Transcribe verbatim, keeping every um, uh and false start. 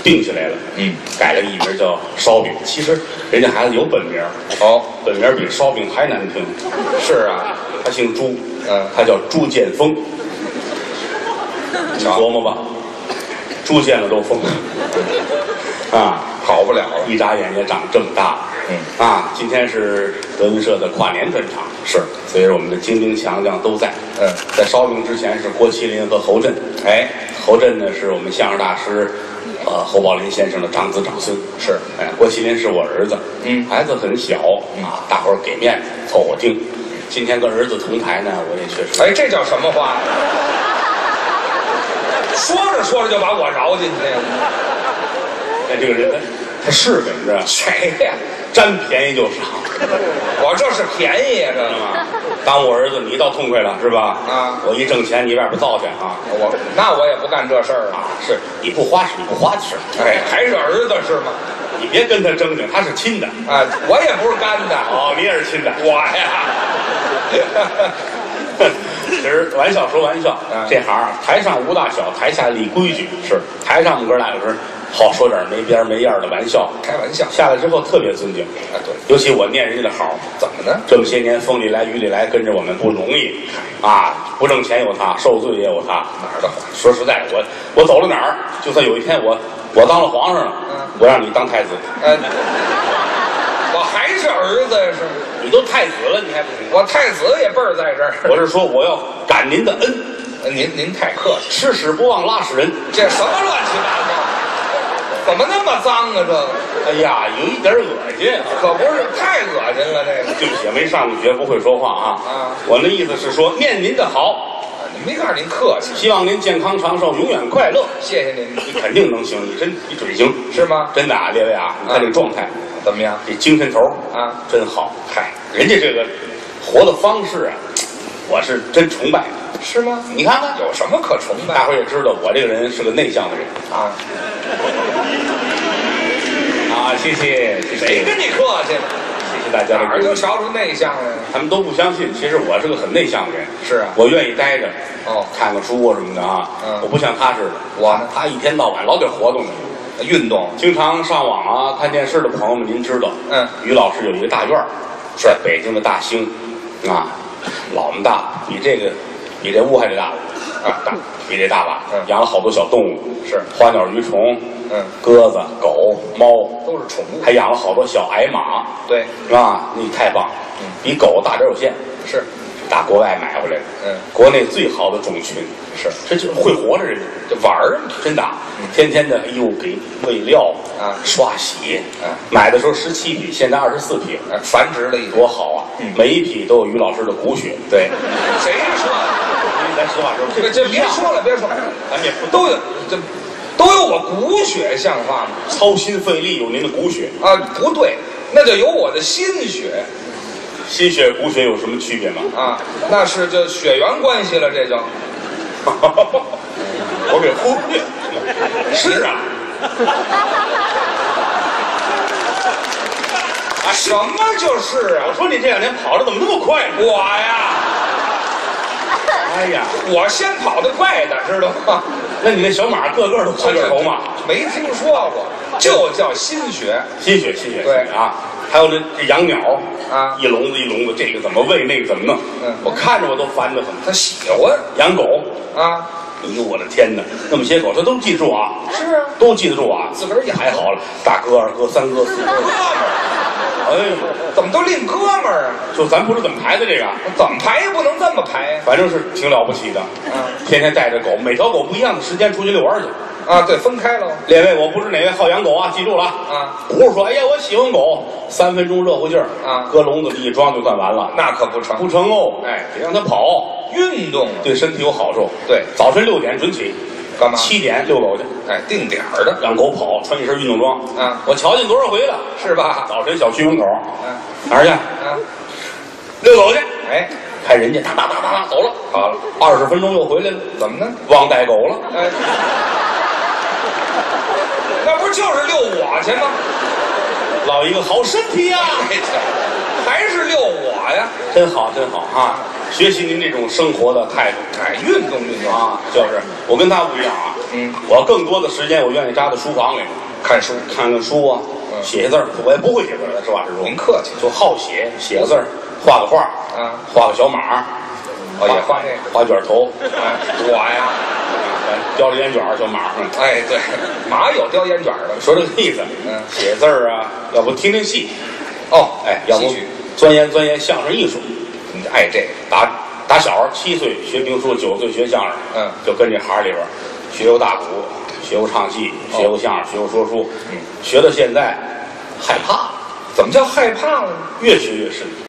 定下来了， 嗯， 改了艺名叫烧饼。其实人家孩子有本名， 哦， 本名比烧饼还难听。 是啊， 他姓朱， 嗯， 他叫朱建峰。你琢磨吧，朱见了都疯了啊， 好不了了。 一眨眼也长这么大了。 嗯啊，今天是德云社的跨年专场， 是， 所以说我们的精兵强将都在。 嗯， 在烧饼之前是郭麒麟和侯震。 哎， 侯震呢是我们相声大师，呃，侯宝林先生的长子长孙。 是， 哎，郭麒麟是我儿子。 嗯， 孩子很小啊，大伙儿给面子，凑合听。今天跟儿子同台呢，我也确实。 哎，这叫什么话？说着说着就把我饶进去了。 哎，这个人他他是的，你知道吗？ 谁呀？ 占便宜就上， 我这是便宜呀，这知道吗？当我儿子你倒痛快了是吧？ 啊， 我一挣钱你外边造去啊！ 我那我也不干这事儿啊。 是你不花是你不花的事。 哎，还是儿子是吗？ 你别跟他争争，他是亲的。 啊，我也不是干的。 哦，你也是亲的。 我呀。 其实玩笑说玩笑， 嗯、 这行台上无大小，台下立规矩。是台上我们哥俩有时候好说点没边没样的玩笑， 开玩笑。 下来之后特别尊敬啊，对， 尤其我念人家的好， 怎么呢？ 这么些年风里来雨里来，跟着我们不容易啊！不挣钱有他，受罪也有他。 哪儿的话？ 说实在，我我走了哪儿，就算有一天我我当了皇上了， 嗯、 我让你当太子。 呃，我还是儿子呀，是吗？ 你都太子了，你还不行？ 我太子也辈儿在这儿。 我是说，我要感您的恩。 您您太客气， 吃屎不忘拉屎人， 这什么乱七八糟？怎么那么脏啊？这个， 哎呀，有一点恶心， 可不是太恶心了。这个对不起，没上过学，不会说话啊。 啊， 我那意思是说，念您的好， 你没告诉您客气， 希望您健康长寿，永远快乐。 谢谢您， 你肯定能行，你真你准行， 是吗？ 真的啊，列位啊，你看这个状态怎么样？ 这精神头啊， 真好。嗨，人家这个活的方式啊，我是真崇拜。 是吗？ 你看看有什么可崇拜？ 大伙儿也知道，我这个人是个内向的人啊。 啊，谢谢谢谢。 谁跟你客气了？ 谢谢大家的。 哪儿就瞧出内向来了？ 他们都不相信，其实我是个很内向的人。 是啊， 我愿意待着， 哦， 看看书啊什么的啊。 嗯， 我不像他似的， 我他一天到晚老得活动呢， 运动， 经常上网啊、看电视的朋友们，您知道， 嗯， 于老师有一个大院儿，在北京的大兴，啊，老么大，比这个比这屋还得大啊，大比这大吧？ 嗯， 养了好多小动物， 是花鸟鱼虫， 嗯， 鸽子、狗、猫都是宠物， 还养了好多小矮马， 对， 啊，那太棒， 嗯， 比狗大点有限， 是。 打国外买回来的， 嗯， 国内最好的种群， 是， 这就会活着人家， 这玩儿真的，嗯、天天的，哎呦，给喂料啊， 刷洗， 啊， 买的时候十七匹，现在二十四匹， 啊，繁殖了一多好啊！嗯，每一匹都有于老师的骨血，对， 谁说的？ 咱实话说， 这这别说了，别说了， 咱们也不都有这都有我骨血，像话吗？ 操心费力有您的骨血啊，不对，那就有我的心血。 心血骨血有什么区别吗？ 啊，那是就血缘关系了，这就。 我给忽略了。是啊。 啊，什么就是啊？ 我说你这两年跑的怎么那么快？ 我呀， 哎呀， 我先跑得快的，知道吗？ 那你那小马个个都小个头嘛？ 没听说过，就叫心血。 心血，心血， 对啊。还有这这养鸟啊， 一笼子一笼子，这个怎么喂，那个怎么弄？ 嗯， 我看着我都烦得很。 他喜欢养狗啊， 哎呦我的天哪，那么些狗他都记住啊， 是啊， 都记得住啊， 自个儿养。 还好了，大哥、二哥、三哥、四哥， 哥们儿， 哎呦， 怎么都拎哥们儿啊？ 就咱不知怎么排的这个， 怎么排也不能这么排呀？ 反正是挺了不起的。 啊， 天天带着狗，每条狗不一样的时间出去遛弯去。 啊，对，分开了。 列位，我不是哪位好养狗啊，记住了啊！ 不是说哎呀我喜欢狗，三分钟热乎劲儿啊， 搁笼子里一装就算完了， 那可不成， 不成哦。 哎， 得让它跑， 运动对身体有好处。 对， 早晨六点准起， 干嘛？ 七点遛狗去。 哎，定点儿的， 让狗跑，穿一身运动装啊！ 我瞧见多少回了， 是吧？ 早晨小区门口， 嗯， 哪儿去？ 啊， 遛狗去。 哎， 看人家哒哒哒哒哒走了， 好了， 二十分钟又回来了， 怎么呢？ 忘带狗了。 哎，那不就是遛我去吗？ 落一个好身体呀、 哎，还是遛我呀？ 真好，真好啊！学习您这种生活的态度， 哎，运动运动啊，就是我跟他不一样啊， 嗯， 我更多的时间我愿意扎在书房里面看书， 看看书啊， 嗯写写字儿。我也不会写字儿，实话实说。 您客气。 就好写，写个字儿，画个画， 啊， 画个小马， 哦，也画这个。 画卷头， 哎，我呀， 叼着烟卷儿小马。嗯哎，对，马有叼烟卷的。 说这个意思。 嗯， 写字儿啊，要不听听戏， 哦， 哎，要不戏曲钻研钻研相声艺术。 你爱这个。 打打小七岁学评书，九岁学相声， 嗯， 就跟这行里边儿学过大鼓，学过唱戏，学过相声，学过说书， 嗯， 学到现在害怕了， 怎么叫害怕呢？ 越学越深。